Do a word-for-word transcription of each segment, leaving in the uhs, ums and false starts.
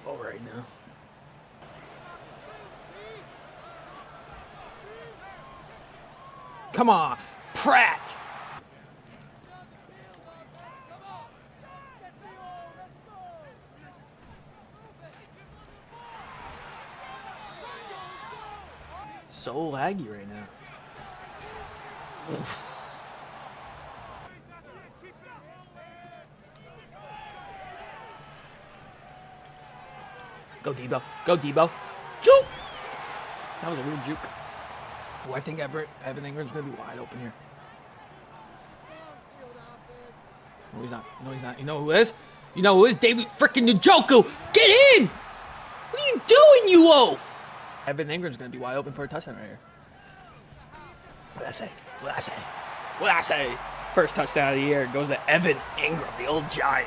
ball right now. Come on, Pratt! So laggy right now. Oof. Go Debo. Go Debo. Juke! That was a weird juke. Oh, I think Everett, Evan Ingram's going to be wide open here. No, he's not. No, he's not. You know who is? You know who is? David freaking Njoku! Get in! What are you doing, you oaf? Evan Ingram's going to be wide open for a touchdown right here. What did I say? What did I say? What did I say? First touchdown of the year goes to Evan Ingram, the old giant.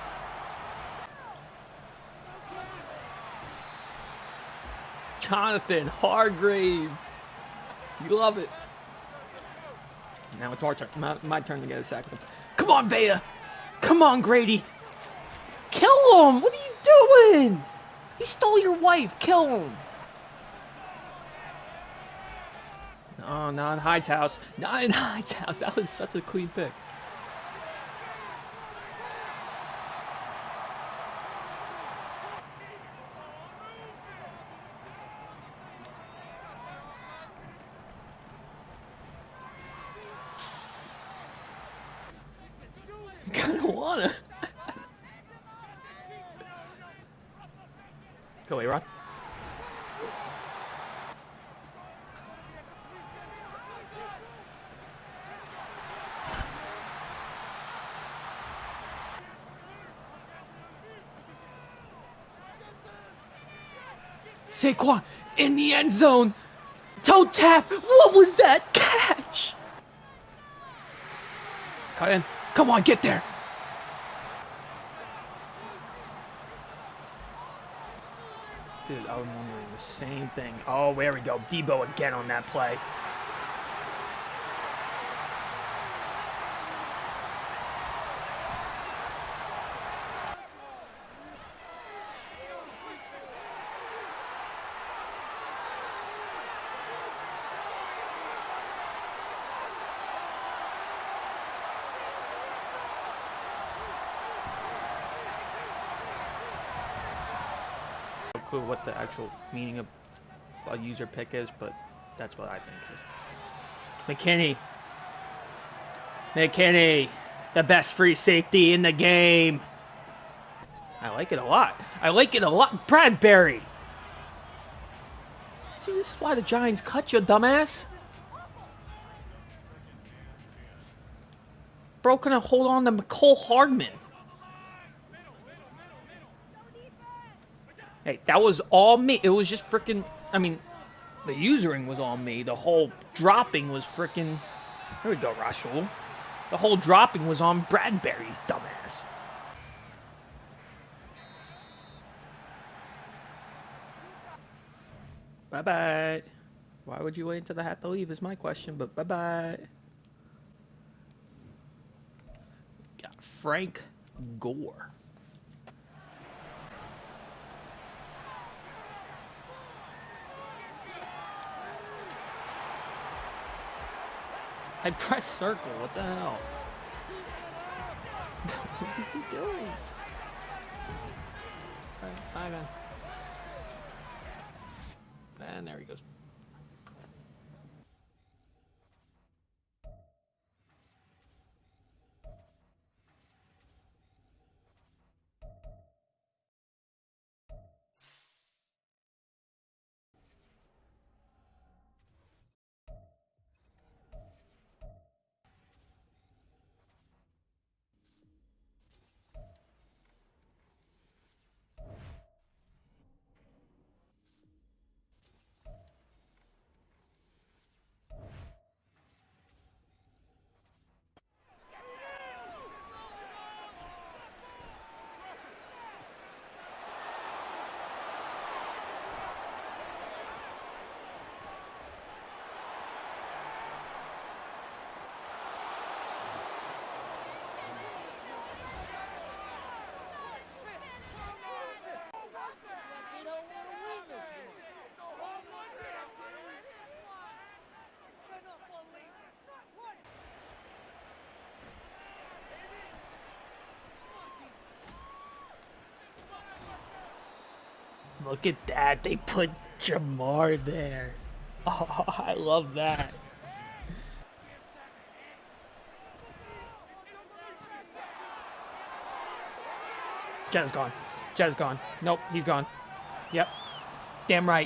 Jonathan Hargrave. You love it. Now it's our turn. My, my turn to get a sack. Come on, Veda. Come on, Grady. Kill him. What are you doing? He stole your wife. Kill him. No, not in Hightown. Not in Hightown. That was such a clean pick. Kinda wanna. Go away, Rod. Saquon in the end zone. Toe tap. What was that catch? Cut in. Come on, get there. Dude, I was wondering the same thing. Oh, there we go. Debo again on that play. Clue what the actual meaning of a user pick is, but that's what I think. McKinney. McKinney, the best free safety in the game. I like it a lot. I like it a lot. Bradbury. See, this is why the Giants cut you, dumbass. Bro couldn't hold on to McCole Hardman. Hey, that was all me. It was just freaking, I mean, the usering was all me. The whole dropping was freaking, there we go, Rashul. The whole dropping was on Bradbury's dumbass. Bye-bye. Why would you wait until I have to leave is my question, but bye-bye. Got Frank Gore. I pressed circle, what the hell? What is he doing? Alright, bye man. And there he goes. Look at that. They put Jamar there. Oh, I love that. Jed's gone. Jed's gone. Nope, he's gone. Yep. Damn right.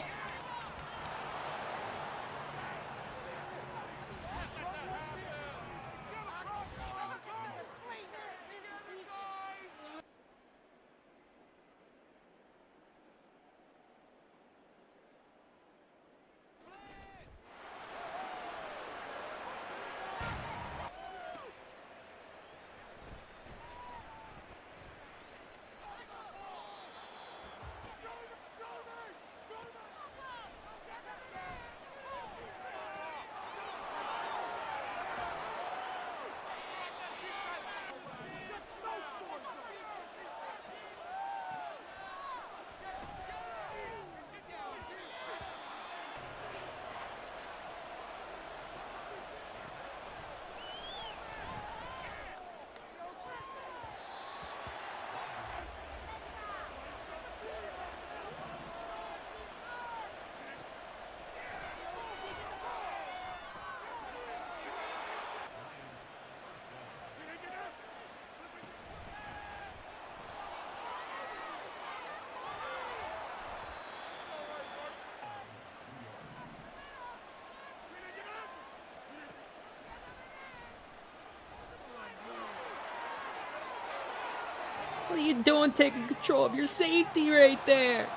What are you doing taking control of your safety right there?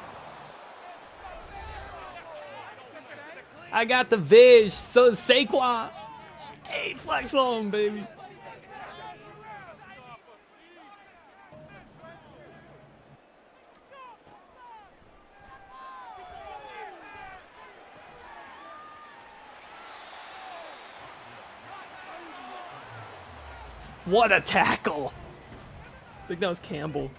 I got the Viz, so does Saquon. Hey, flex on, baby. What a tackle! I think that was Campbell.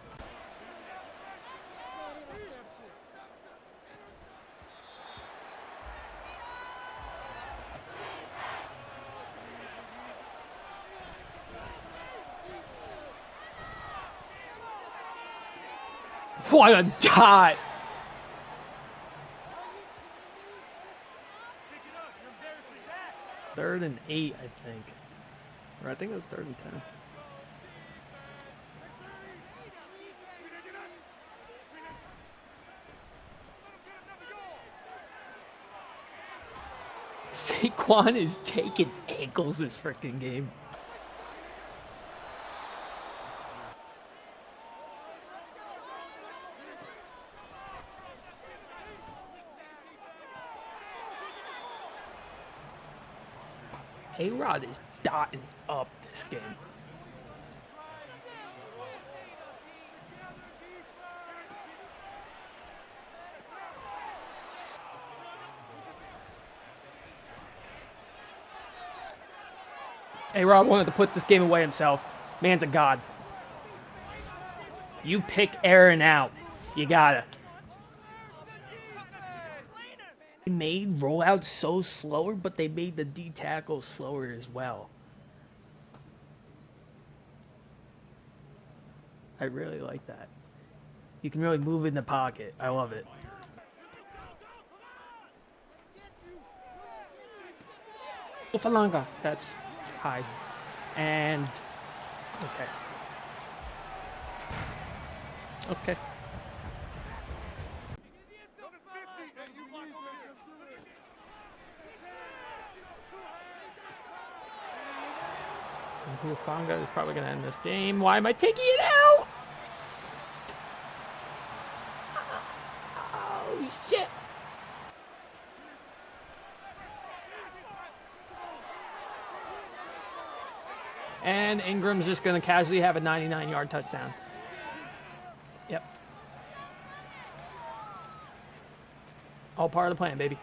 What a dot! Third and eight, I think. Or I think it was third and ten. Saquon is taking ankles this freaking game. A-Rod is dotting up this game. A-Rod wanted to put this game away himself. Man's a god. You pick Aaron out. You gotta. They made rollouts so slower, but they made the D tackle slower as well. I really like that. You can really move in the pocket. I love it. Falanga. That's high. And okay. Okay. Hufanga is probably going to end this game. Why am I taking it out? Oh, shit. And Ingram's just going to casually have a ninety-nine yard touchdown. Yep. All part of the plan, baby.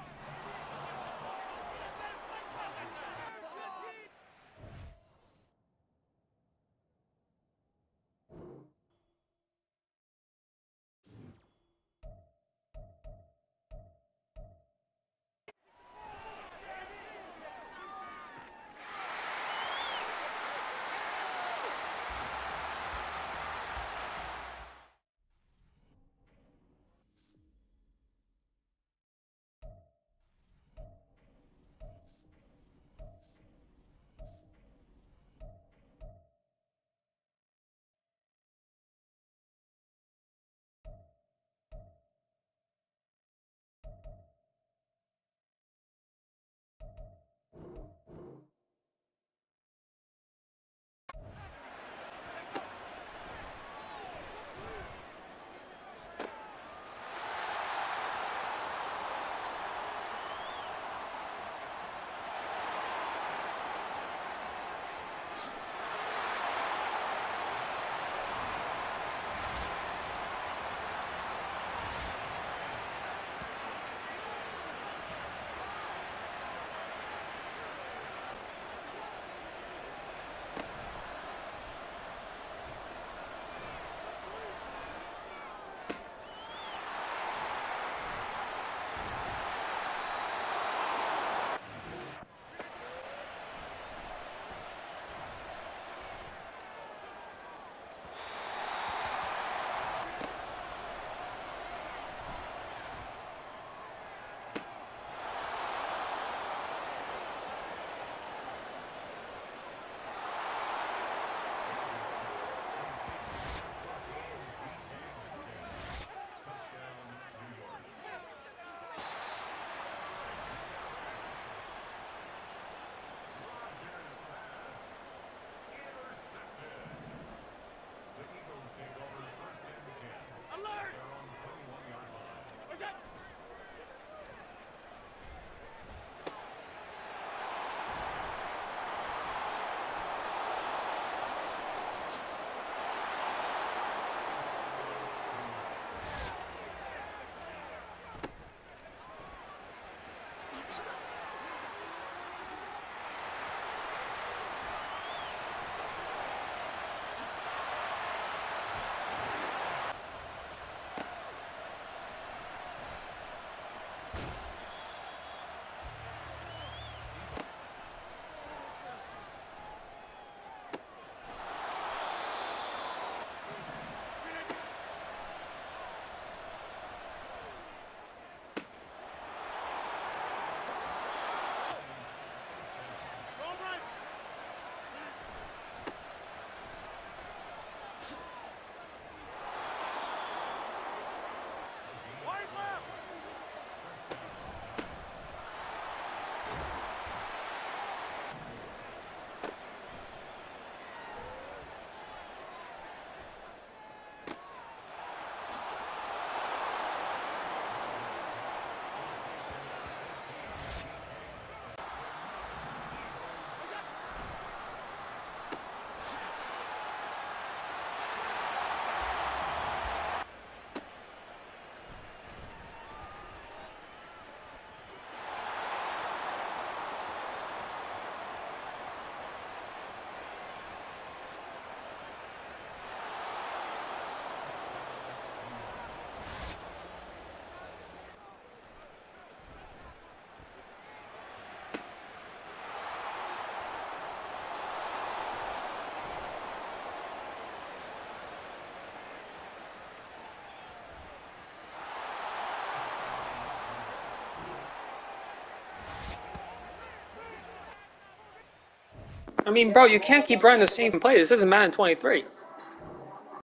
I mean, bro, you can't keep running the same play. This isn't Madden twenty-three.